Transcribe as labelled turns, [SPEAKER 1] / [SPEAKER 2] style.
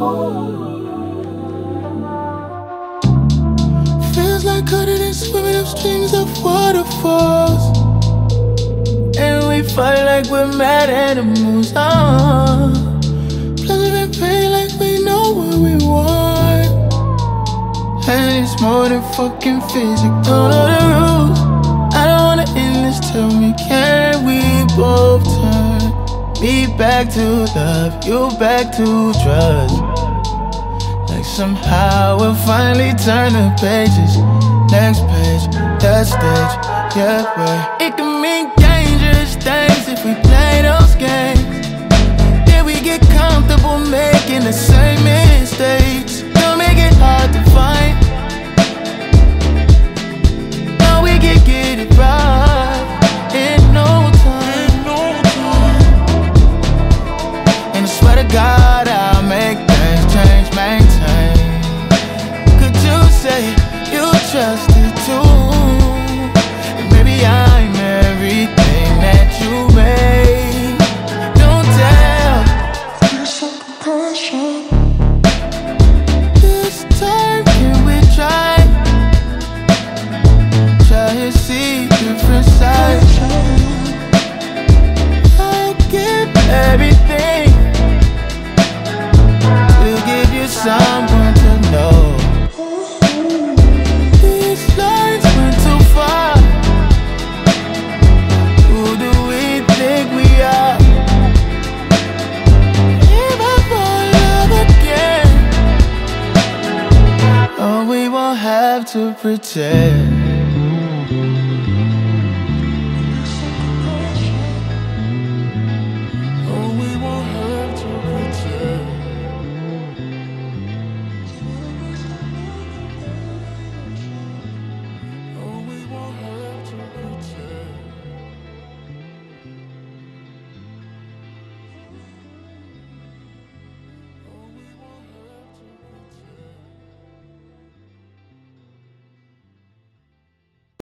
[SPEAKER 1] Feels like cutting and swimming up strings of waterfalls, and we fight like we're mad animals. Pleasure and pain like we know what we want, and it's more than fucking physical. Don't know the rules. I don't wanna end this. Tell me, can we both turn me back to love, you back to drugs? Like somehow we'll finally turn the pages. Next page, that stage, yeah, right. It can mean dangerous things if we play those games. Then we get comfortable making the same mistakes. Don't make it hard to find. Now we can get it right in no time. And I swear to God I'll make things change, maintain. Could you say you trusted too? And maybe I'm everything that you made. Don't tell. There's some compassion. This time can we try and see different sides? I'll give everything to give you someone to know. These lines went too far. Who do we think we are? If I fall in love again, oh, we won't have to pretend.